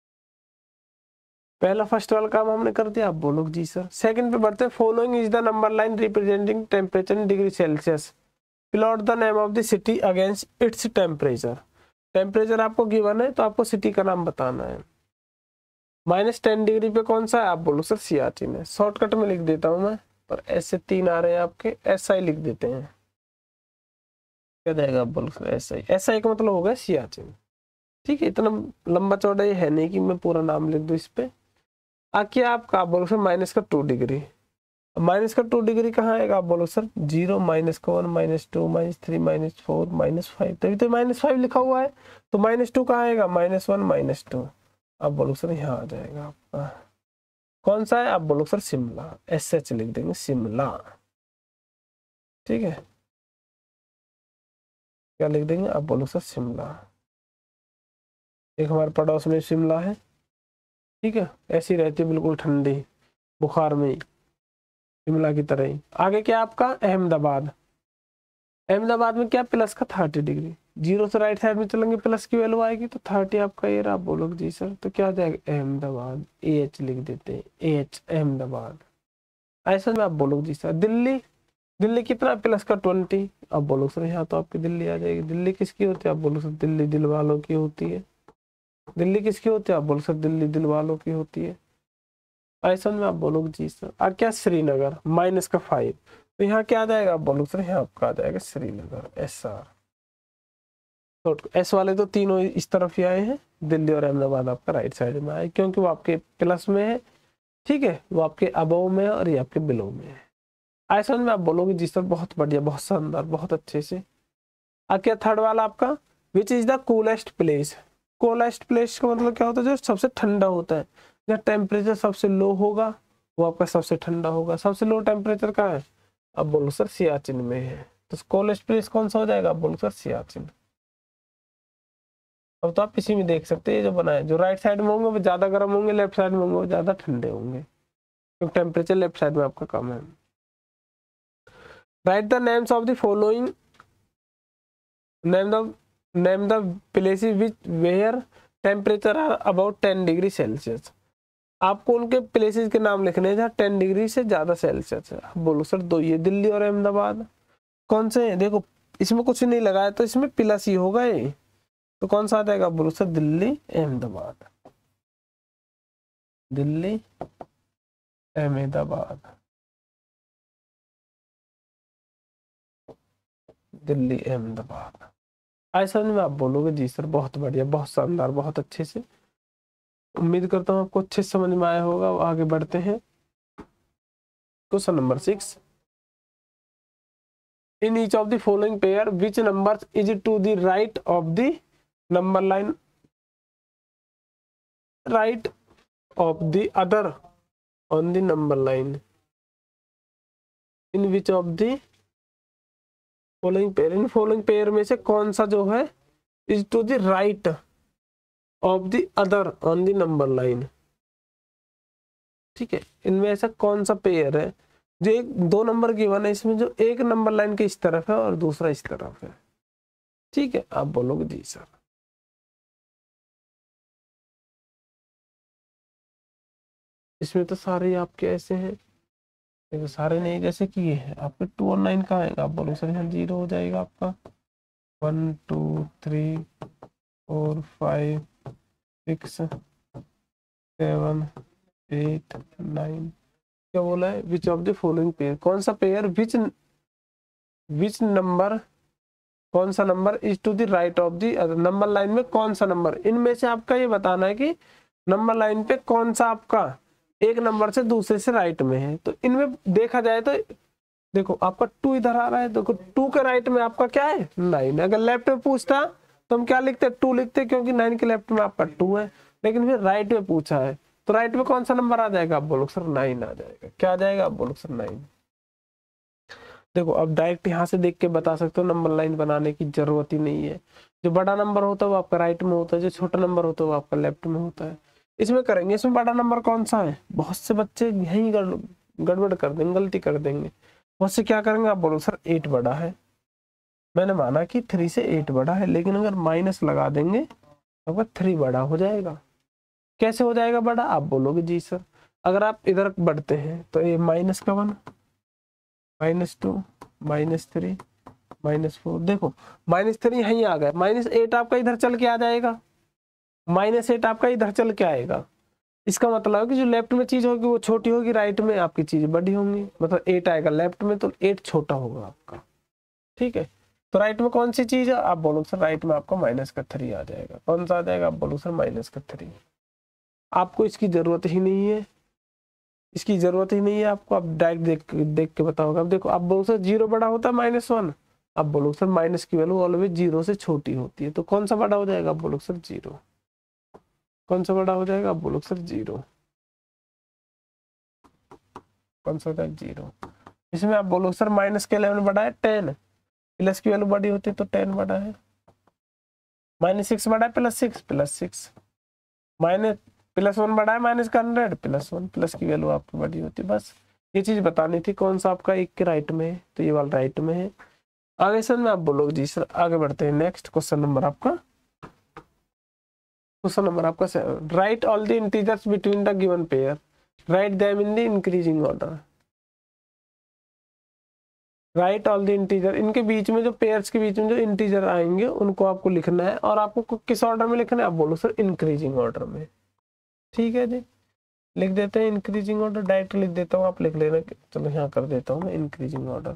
पहला फर्स्ट वाला काम हमने कर दिया, आप बोलोगे जी सर। सेकंड पे बढ़ते हैं, following is the number line representing temperature in degree Celsius, plot the name of the city against its temperature. Temperature आपको गिवन है तो आपको सिटी का नाम बताना है। माइनस टेन डिग्री पे कौन सा है, आप बोलो सर सियाचिन है। शॉर्टकट में लिख देता हूं मैं, पर ऐसे तीन आ रहे हैं आपके, एस आई लिख देते हैं, क्या जाएगा, आप बोलो sir S I. S I का मतलब होगा सियाचिन। ठीक है, इतना लंबा चौड़ा ये है नहीं कि मैं पूरा नाम लिख दूं इस पे। आके आपका आप बोलो सर माइनस का टू डिग्री, माइनस का टू डिग्री कहाँ आएगा, आप बोलो सर जीरो, माइनस का one, minus two, minus three, minus four, minus five, तभी तो माइनस फाइव लिखा हुआ है। तो माइनस टू कहाँ आएगा, माइनस वन, माइनस टू, आप बोलो सर यहाँ आ जाएगा आपका। कौन सा है, आप बोलो सर शिमला, एस एच लिख देंगे शिमला। ठीक है, क्या लिख देंगे, आप बोलो सर शिमला। एक हमारे पड़ोस में शिमला है, ठीक है, ऐसी रहती है बिल्कुल ठंडी, बुखार में ही, शिमला की तरह ही। आगे क्या आपका अहमदाबाद, अहमदाबाद में क्या प्लस का थर्टी डिग्री, जीरो से राइट साइड में चलेंगे प्लस की वैल्यू आएगी, तो थर्टी आपका ये रहा। आप बोलोगे जी सर, तो क्या आ जाएगा अहमदाबाद, ए एच लिख देते हैं, ए एच अहमदाबाद। ऐसा में आप बोलोगे जी सर। दिल्ली, दिल्ली कितना प्लस का ट्वेंटी, आप बोलो सर यहाँ तो आपकी दिल्ली आ जाएगी। दिल्ली किसकी होती है, आप बोलो सर दिल्ली दिल वालों की होती है। दिल्ली किसकी होती है, आप बोलो सर दिल्ली दिल वालों की होती है। ऐसा में आप बोलोगे जी सर। और क्या श्रीनगर, माइनस का फाइव, तो यहाँ क्या आ जाएगा, आप बोलोगे सर यहाँ आपका आ जाएगा श्रीनगर, एस आर। तो एस वाले तो तीनों इस तरफ ही आए हैं, दिल्ली और अहमदाबाद आपका राइट साइड में आए, क्योंकि वो आपके प्लस में है। ठीक है, वो आपके अबव में है और ये आपके बिलो में है। ऐसा में आप बोलोगे जी सर बहुत बढ़िया, बहुत शानदार, बहुत अच्छे से। अब क्या थर्ड वाला आपका, which is the coolest place. Coolest place का मतलब क्या होता है, जो सबसे ठंडा होता है, जहाँ टेम्परेचर सबसे लो होगा वो आपका सबसे ठंडा होगा। सबसे लो टेम्परेचर का है, अब बोलो सर सियाचिन में है, तो कूलेस्ट प्लेस कौन सा हो जाएगा, अब बोलो सर सियाचिन। अब तो आप इसी में देख सकते हैं, जो बनाए, जो राइट साइड में होंगे वो ज्यादा गर्म होंगे, लेफ्ट साइड में होंगे वो ज्यादा ठंडे होंगे, क्योंकि टेम्परेचर लेफ्ट साइड में आपका कम है। Write the names of the following, name the name the places which where temperature are about ten degree Celsius. आपको उनके प्लेसेस के नाम लिखने हैं जहाँ टेन डिग्री से ज्यादा सेल्सियस है। आप बोलो सर दो, ये दिल्ली और अहमदाबाद। कौन से हैं, देखो इसमें कुछ नहीं लगाया तो इसमें प्लस ही होगा ये, तो कौन सा आ जाएगा बोलो सर, दिल्ली अहमदाबाद, दिल्ली अहमदाबाद, दिल्ली अहमदाबाद। आई समझ में? आप बोलोगे जी सर बहुत बढ़िया, बहुत शानदार, बहुत अच्छे से। उम्मीद करता हूँ आपको अच्छे से समझ में आया होगा। आगे बढ़ते हैं question number six. In each of the following pair which number is to the right of the number line, right of the other on the number line, in which of the following pair, in following pair में से कौन सा जो है is to the right of the other on the number line. ठीक है, इनमें ऐसा कौन सा पेयर है जो एक दो नंबर गिवन है, इसमें जो एक नंबर लाइन के इस तरफ है और दूसरा इस तरफ है। ठीक है, आप बोलोगे जी सर। इसमें तो सारे आपके ऐसे हैं, देखो सारे नहीं, जैसे कि ये है आपके टू और नाइन का आएगा, आप बोलो सर यहाँ जीरो हो जाएगा आपका। One two three four five six seven eight nine, क्या बोला है, which of the following pair, कौन सा पेयर, विच विच नंबर, कौन सा number is to the right of the number line में कौन सा नंबर, इनमें से आपका ये बताना है कि नंबर लाइन पे कौन सा आपका एक नंबर से दूसरे से राइट में है। तो इनमें देखा जाए तो देखो आपका टू इधर आ रहा है, देखो टू के राइट में आपका क्या है, नाइन। अगर लेफ्ट में पूछता तो हम क्या लिखते, टू लिखते, क्योंकि नाइन के लेफ्ट में आपका टू है। लेकिन फिर राइट में पूछा है तो राइट में कौन सा नंबर आ जाएगा, आप बोलो सर नाइन आ जाएगा। क्या आ जाएगा, आप बोलो सर नाइन। देखो अब डायरेक्ट यहाँ से देख के बता सकते हो, नंबर लाइन बनाने की जरूरत ही नहीं है। जो बड़ा नंबर होता है वो आपका राइट में होता है, जो छोटा नंबर होता है वो आपका लेफ्ट में होता है। इसमें करेंगे, इसमें बड़ा नंबर कौन सा है, बहुत से बच्चे यही गड़बड़ कर देंगे, गलती कर देंगे। बहुत से क्या करेंगे, आप बोलो सर एट बड़ा है। मैंने माना कि थ्री से एट बड़ा है, लेकिन अगर माइनस लगा देंगे तो आपका थ्री बड़ा हो जाएगा। कैसे हो जाएगा बड़ा, आप बोलोगे जी सर, अगर आप इधर बढ़ते हैं तो ये माइनस का one, minus two, minus three, minus four, देखो माइनस थ्री यहीं आ गया, माइनस एट आपका इधर चल के आ जाएगा, माइनस एट आपका इधर चल के आएगा। इसका मतलब है कि जो लेफ्ट में चीज होगी वो छोटी होगी, राइट में आपकी चीज बड़ी होंगी। मतलब एट आएगा लेफ्ट में तो एट छोटा होगा आपका। ठीक है, तो राइट में कौन सी चीज है, आप बोलो सर राइट में आपका माइनस का थ्री आ जाएगा। कौन सा आ जाएगा, आप बोलो सर माइनस का थ्री। आपको इसकी जरूरत ही नहीं है, इसकी जरूरत ही नहीं है आपको, आप डायरेक्ट देख देख के बताओगे। अब देखो आप बोलो सर जीरो बड़ा होता है माइनस वन, आप बोलो सर माइनस की वैल्यू ऑलवेज जीरो से छोटी होती है, तो कौन सा बड़ा हो जाएगा, आप बोलो सर जीरो। कौन सा बड़ा हो जाएगा, आप बोलो सर जीरो। कौन सा होता है, जीरो। इसमें आप बोलो सर माइनस के इलेवन बड़ा है टेन, प्लस की वैल्यू बड़ी होती है तो टेन बड़ा है। माइनस सिक्स बड़ा है plus six, plus six. Minus plus one बड़ा है माइनस का हंड्रेड, प्लस वन, प्लस की वैल्यू आपकी बड़ी होती है। बस ये चीज बतानी थी, कौन सा आपका एक के राइट में है, तो ये वाला राइट में है। आगे सर में आप बोलोगे जी सर। आगे बढ़ते हैं, नेक्स्ट क्वेश्चन नंबर आपका, क्वेश्चन नंबर आपका write all the integers between the given pair, write them in the increasing order. Write all the integer, इनके बीच में जो पेयर्स के बीच में जो इंटीजर आएंगे उनको आपको लिखना है, और आपको किस ऑर्डर में लिखना है, आप बोलो सर इंक्रीजिंग ऑर्डर में। ठीक है जी, लिख देते हैं इंक्रीजिंग ऑर्डर, डायरेक्ट लिख देता हूँ, आप लिख लेना। चलो यहाँ कर देता हूँ मैं इंक्रीजिंग ऑर्डर।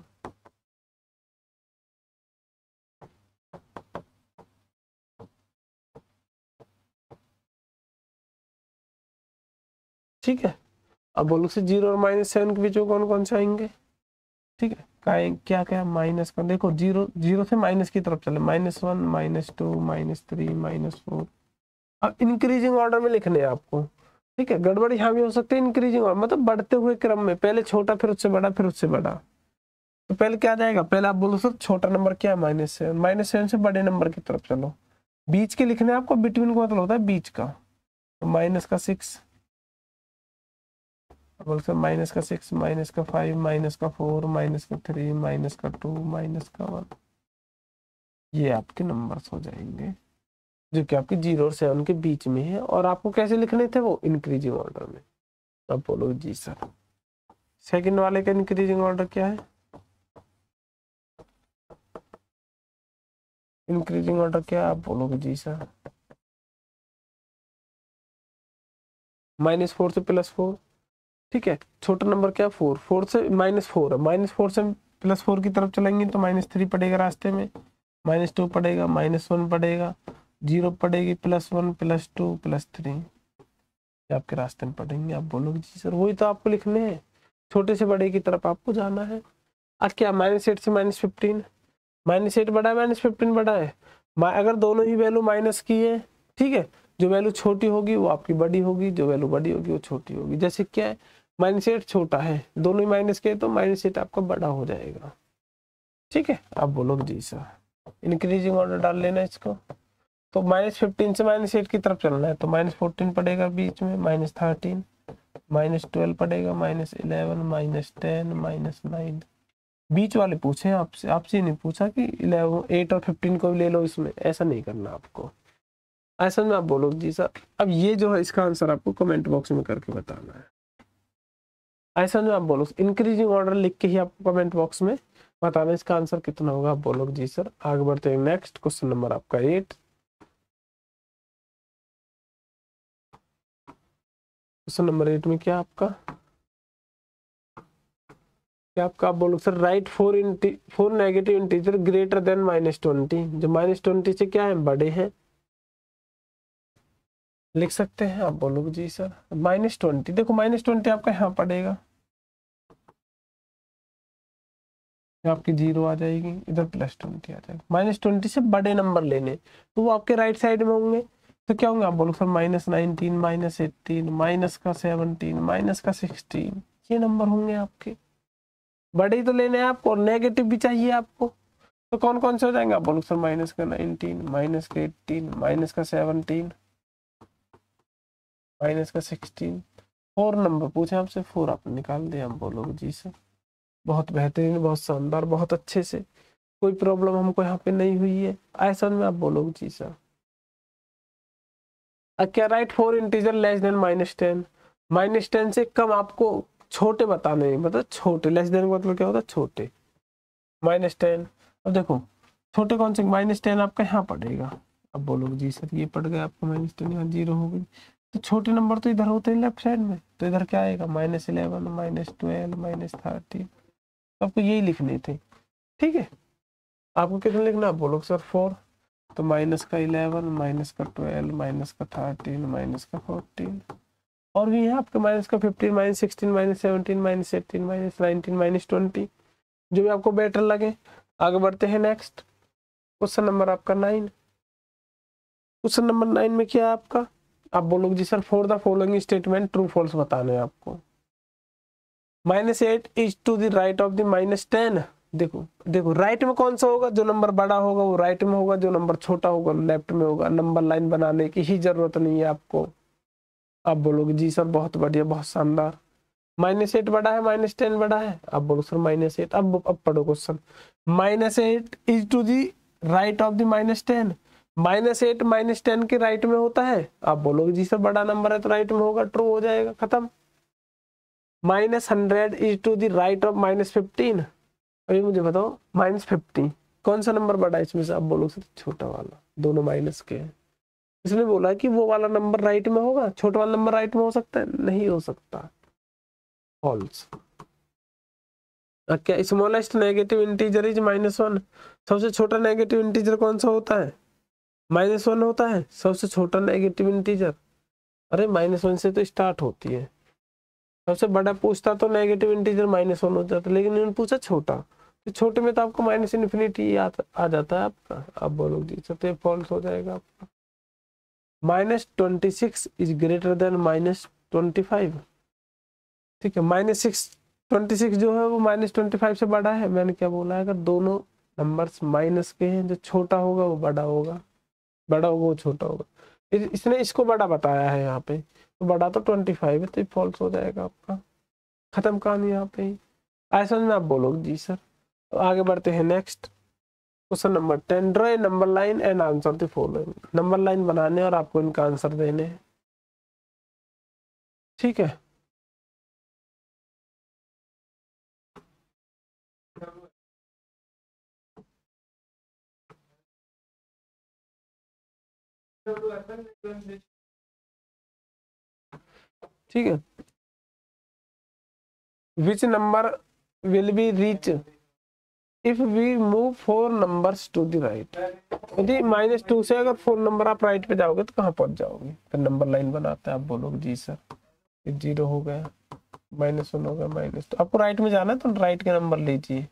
ठीक है, अब बोलो से जीरो और माइनस सेवन के बीच में कौन कौन से आएंगे। ठीक है, क्या क्या माइनस का, देखो जीरो जीरो से माइनस की तरफ चले, minus one, minus two, minus three, minus four. अब इंक्रीजिंग ऑर्डर में लिखने हैं आपको। ठीक है, गड़बड़ यहाँ भी हो सकती है, इंक्रीजिंग ऑर्डर मतलब बढ़ते हुए क्रम में, पहले छोटा फिर उससे बड़ा फिर उससे बड़ा। तो पहले क्या जाएगा, पहले आप बोलो सर छोटा नंबर क्या है, माइनस सेवन, माइनस सेवन से बड़े नंबर की तरफ चलो। बीच के लिखने आपको, बिटवीन का मतलब होता है बीच का, तो माइनस का सिक्स, बोल सर माइनस का सिक्स, माइनस का फाइव, माइनस का फोर, माइनस का थ्री, माइनस का टू, माइनस का वन। ये आपके नंबर्स हो जाएंगे जो कि आपके जीरो और सेवन के बीच में है, और आपको कैसे लिखने थे वो इंक्रीजिंग ऑर्डर में। अब बोलो जी सर सेकंड वाले का इंक्रीजिंग ऑर्डर क्या है, इंक्रीजिंग ऑर्डर क्या आप बोलोगे जी सर? माइनस फोर से प्लस फोर, ठीक है। छोटा नंबर क्या, फोर, फोर से माइनस फोर है, माइनस फोर से प्लस फोर की तरफ चलेंगे तो माइनस थ्री पड़ेगा रास्ते में, माइनस टू पड़ेगा, माइनस वन पड़ेगा, जीरो पड़ेगी, plus one, plus two, plus three, आपके रास्ते में पड़ेंगे। आप बोलोगे जी सर वही तो आपको लिखने हैं, छोटे से बड़े की तरफ आपको जाना है। आज क्या, माइनस एट से माइनस फिफ्टीन, माइनस एट बड़ा है, माइनस फिफ्टीन बड़ा है, अगर दोनों ही वैल्यू माइनस की है, ठीक है, जो वैल्यू छोटी होगी वो आपकी बड़ी होगी, जो वैल्यू बड़ी होगी वो छोटी होगी। जैसे क्या है, माइनस एट छोटा है, दोनों ही माइनस के, तो माइनस एट आपका बड़ा हो जाएगा, ठीक है। आप बोलोगे जी सर, इंक्रीजिंग ऑर्डर डाल लेना इसको। तो माइनस फिफ्टीन से माइनस एट की तरफ चलना है, तो माइनस फोर्टीन पड़ेगा बीच में, माइनस थर्टीन, माइनस ट्वेल्व पड़ेगा, minus eleven, minus ten, minus nine. बीच वाले पूछे आपसे, आपसे नहीं पूछा कि इलेवन, एट और फिफ्टीन को भी ले लो इसमें, ऐसा नहीं करना आपको। ऐसा में आप बोलोगे जी सर। अब ये जो है इसका आंसर आपको कमेंट बॉक्स में करके बताना है। ऐसा में आप बोलो, इंक्रीजिंग ऑर्डर लिख के ही आपको कमेंट बॉक्स में बताना इसका आंसर कितना होगा। आप बोलोगे जी सर। आगे बढ़ते हैं, नेक्स्ट क्वेश्चन नंबर आपका एट। क्वेश्चन नंबर एट में क्या आपका क्या आपका आप बोलो सर, राइट फोर इंटी four negative integer greater than minus twenty, जो माइनस ट्वेंटी से क्या है, बड़े हैं, लिख सकते हैं। आप बोलोगे जी सर माइनस ट्वेंटी, देखो माइनस ट्वेंटी आपका यहाँ पड़ेगा, आपकी जीरो आ जाएगी, इधर प्लस ट्वेंटी आ जाएगी। माइनस ट्वेंटी से बड़े नंबर लेने तो वो आपके राइट साइड में होंगे, तो क्या होंगे आप बोलो sir, minus nineteen, minus eighteen, minus का सेवनटीन, माइनस का सिक्सटीन, ये नंबर होंगे आपके। बड़े ही तो लेने हैं आपको, और नेगेटिव भी चाहिए आपको, तो कौन कौन से हो जाएंगे आप बोलो सर, माइनस का नाइनटीन, माइनस का एटीन, माइनस का सेवनटीन, माइनस का सिक्सटीन। फोर नंबर पूछे आपसे, फोर आपने निकाल दिया। हम बोलोगे जी सर बहुत बेहतरीन, बहुत शानदार, बहुत अच्छे से, कोई प्रॉब्लम हमको यहाँ पे नहीं हुई है, ऐसा में आप बोलोगे जी सर। क्या write four integer less than minus ten, minus ten से कम आपको छोटे बताने हैं, मतलब छोटे, लेस देन का मतलब क्या होता है, छोटे, माइनस टेन। अब देखो छोटे कौन से, माइनस टेन आपका यहाँ पड़ेगा। अब बोलोगे जी सर ये पड़ गया आपका माइनस टेन, यहाँ जीरो हो गई, तो छोटे नंबर तो इधर होते हैं लेफ्ट साइड में, तो इधर क्या आएगा, minus eleven, minus twelve, minus thirty, आपको यही लिखने थे, ठीक है। आपको कितना लिखना, आप बोलोगे सर फोर, तो माइनस का इलेवन, माइनस का ट्वेल्व, माइनस का थर्टीन, माइनस का फोर्टीन, और भी है आपके माइनस का fifteen, minus sixteen, minus seventeen, minus eighteen, minus nineteen, minus twenty, जो भी आपको बेटर लगे। आगे बढ़ते हैं, नेक्स्ट क्वेश्चन नंबर आपका नाइन। क्वेश्चन नंबर नाइन में क्या है आपका, आप बोलोगे जी sir for the following statement true false बताना है आपको। Minus eight is to the right of the minus ten, देखो देखो राइट में कौन सा होगा, जो नंबर बड़ा होगा वो राइट में होगा, जो नंबर छोटा होगा लेफ्ट में होगा। नंबर लाइन बनाने की ही जरूरत नहीं है आपको। आप बोलोगे जी सर बहुत बढ़िया, बहुत शानदार, माइनस एट बड़ा है, माइनस टेन बड़ा है, आप बोलो सर माइनस एट। अब अब पढ़ो question, minus eight is to the right of the minus ten, minus eight minus ten के राइट में होता है। आप बोलोगे जी सर बड़ा नंबर है तो राइट में होगा, ट्रू हो जाएगा, खत्म। Minus hundred is to the right of minus fifteen, अभी मुझे बताओ माइनस फिफ्टी कौन सा नंबर बड़ा है इसमें से, आप बोलो सर छोटा वाला, दोनों माइनस के हैं। इसने बोला कि वो वाला नंबर राइट में होगा, छोटा वाला नंबर राइट में हो सकता है, नहीं हो सकता, फॉल्स। क्या smallest negative integer is minus one, सबसे छोटा नेगेटिव इंटीजर कौन सा होता है, माइनस वन होता है सबसे छोटा नेगेटिव इंटीजर। अरे माइनस वन से तो स्टार्ट होती है, सबसे बड़ा पूछता तो नेगेटिव इंटीजर माइनस वन हो जाता, लेकिन इन्होंने पूछा छोटा, तो छोटे में तो आपको माइनस इन्फिनिटी आ, आ जाता है आपका। आप बोलोगे तो फॉल्स हो जाएगा आपका। Minus twenty six is greater than minus twenty five, ठीक है। माइनस सिक्स ट्वेंटी सिक्स जो है वो माइनस ट्वेंटी फाइव से बड़ा है। मैंने क्या बोला है, अगर दोनों नंबर्स माइनस के हैं, जो छोटा होगा वो बड़ा होगा, बड़ा होगा वो छोटा होगा। इसने इसको बड़ा बताया है यहाँ पे, तो बड़ा तो ट्वेंटी फाइव है, तो फॉल्स हो जाएगा आपका, खत्म कहानी यहाँ पे ही। ऐसा में आप बोलोगे जी सर। तो आगे बढ़ते हैं, next question number ten, draw a number line and answer the following, number line बनाने और आपको इनका आंसर देने हैं, ठीक है। ठीक है। Which number will be reach if we move four numbers to the right. यदि माइनस टू से अगर फोर नंबर आप राइट पे जाओगे तो कहाँ पहुंच जाओगे? फिर नंबर लाइन बनाते हैं, आप बोलोगे जी सर जीरो हो गया, माइनस वन हो गया, माइनस टू। आपको राइट में जाना है तो राइट के नंबर लीजिए,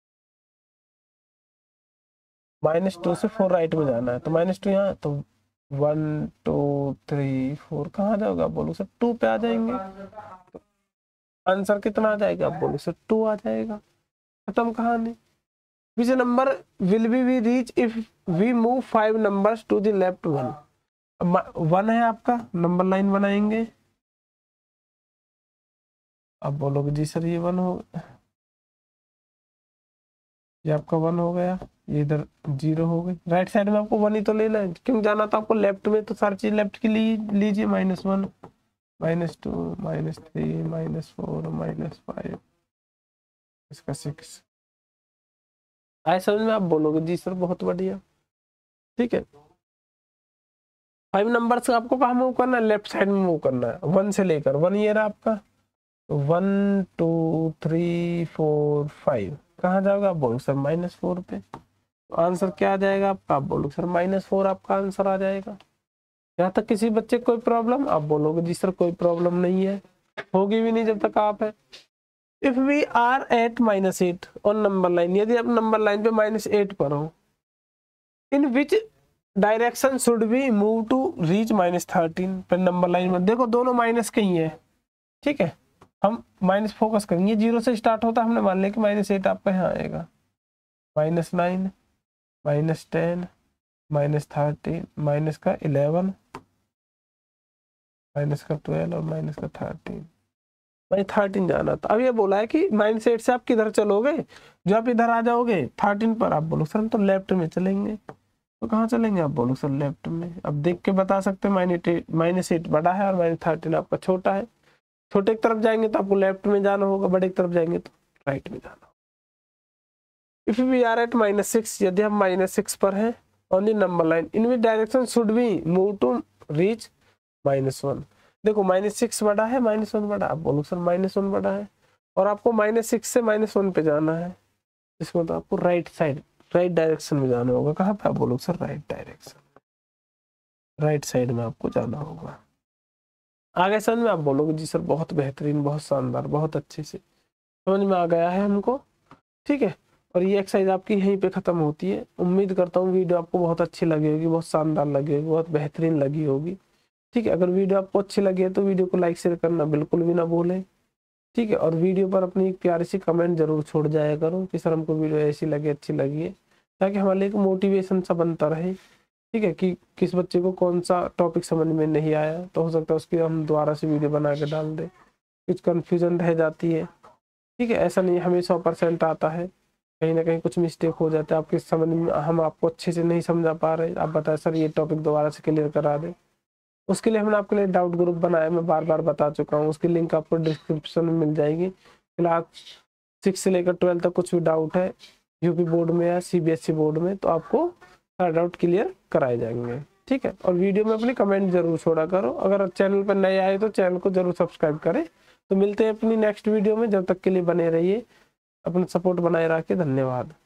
माइनस टू से फोर राइट में जाना है तो माइनस टू यहाँ, तो वन टू थ्री फोर कहाँ जाओगे? आप बोलो सर टू पे आ जाएंगे, तो आंसर कितना आ जाएगा? आप बोलो सर टू आ जाएगा, खत्म कहानी। Which number will be we reach if we move five numbers to the left one. One है आपका, नंबर लाइन बनाएंगे, आप बोलोगे जी सर ये वन हो, ये आपका वन हो गया, ये इधर जीरो हो गई। राइट साइड में आपको वन ही तो लेना है, क्यों जाना था आपको लेफ्ट में, तो सारी चीज लेफ्ट की ली, लीजिए। Minus one, minus two, minus three, minus four, minus five, इसका सिक्स। आए समझ में? आप बोलोगे जी सर बहुत बढ़िया। ठीक है, फाइव नंबर से आपको कहाँ मूव करना है? लेफ्ट साइड में मूव करना है, वन से लेकर। वन ये रहा आपका, one two three four five, कहाँ जाओगे? आप बोलो सर माइनस फोर पे। तो आंसर क्या आ जाएगा आपका? आप बोलो सर माइनस फोर आपका आंसर आ जाएगा। यहाँ तक किसी बच्चे कोई प्रॉब्लम? आप बोलोगे जी सर कोई प्रॉब्लम नहीं है, होगी भी नहीं जब तक आप है। If we are at minus eight on number line, यदि आप नंबर लाइन पे माइनस एट पर हो, in which direction should be move to reach minus thirteen. पर नंबर लाइन में देखो दोनों माइनस के ही है, ठीक है, हम माइनस फोकस करेंगे। जीरो से स्टार्ट होता है, हमने मान लिया कि माइनस एट आपका यहाँ आएगा, minus nine, minus ten, minus thirteen, minus का इलेवन, माइनस का ट्वेल्व और माइनस का थर्टीन। भाई थर्टीन जाना था। अब ये बोला है कि माइनस एट से आप किधर चलोगे? जो आप इधर आ जाओगे थर्टीन पर, आप बोलो सर हम तो लेफ्ट में चलेंगे। तो कहाँ चलेंगे? आप बोलो सर लेफ्ट में। अब देख के बता सकते हैं माइनस माइनस एट बड़ा है और माइनस थर्टीन आपका छोटा है। छोटे की तरफ जाएंगे तो आपको लेफ्ट में जाना होगा, बड़े की तरफ जाएंगे तो राइट में जाना होगा। If we are at minus six, यदि हम माइनस सिक्स पर हैं on the number line, in which direction should be move to reach minus one. देखो माइनस सिक्स बड़ा है, माइनस वन बड़ा, आप बोलो सर माइनस वन बड़ा है, और आपको माइनस सिक्स से माइनस वन पे जाना है, इसमें तो आपको राइट साइड राइट डायरेक्शन में जाना होगा। कहाँ पे? आप बोलो sir right direction, right side में आपको जाना होगा। आगे समझ में? आप बोलोगे जी सर बहुत बेहतरीन, बहुत शानदार, बहुत अच्छे से समझ में आ गया है हमको। ठीक है, और ये एक्सरसाइज आपकी यहीं पे खत्म होती है। उम्मीद करता हूँ वीडियो आपको बहुत अच्छी लगी होगी, बहुत शानदार लगी होगी, बहुत बेहतरीन लगी होगी। ठीक है, अगर वीडियो आपको अच्छी लगी है तो वीडियो को लाइक शेयर करना बिल्कुल भी ना भूलें। ठीक है, और वीडियो पर अपनी एक प्यारी सी कमेंट जरूर छोड़ जाया करो कि सर हमको वीडियो ऐसी लगी, अच्छी लगी है, ताकि हमारे लिए एक मोटिवेशन सा बनता रहे। ठीक है, कि किस बच्चे को कौन सा टॉपिक समझ में नहीं आया, तो हो सकता है उसकी हम दोबारा से वीडियो बना के डाल दें। कुछ कन्फ्यूजन रह जाती है, ठीक है, ऐसा नहीं हमें सौ परसेंट आता है, कहीं ना कहीं कुछ मिस्टेक हो जाता है आपके समझ में, हम आपको अच्छे से नहीं समझा पा रहे, आप बताए सर ये टॉपिक दोबारा से क्लियर करा दें। उसके लिए हमने आपके लिए डाउट ग्रुप बनाया, मैं बार बार बता चुका हूँ, उसकी लिंक आपको डिस्क्रिप्शन में मिल जाएगी। क्लास सिक्स से लेकर ट्वेल्थ तक कुछ भी डाउट है यूपी बोर्ड में या सीबीएसई बोर्ड में, तो आपको सारा डाउट क्लियर कराए जाएंगे। ठीक है, और वीडियो में अपनी कमेंट जरूर छोड़ा करो। अगर चैनल पर नए आए तो चैनल को जरूर सब्सक्राइब करें। तो मिलते हैं अपनी नेक्स्ट वीडियो में, जब तक के लिए बने रहिए, अपना सपोर्ट बनाए रखिए। धन्यवाद।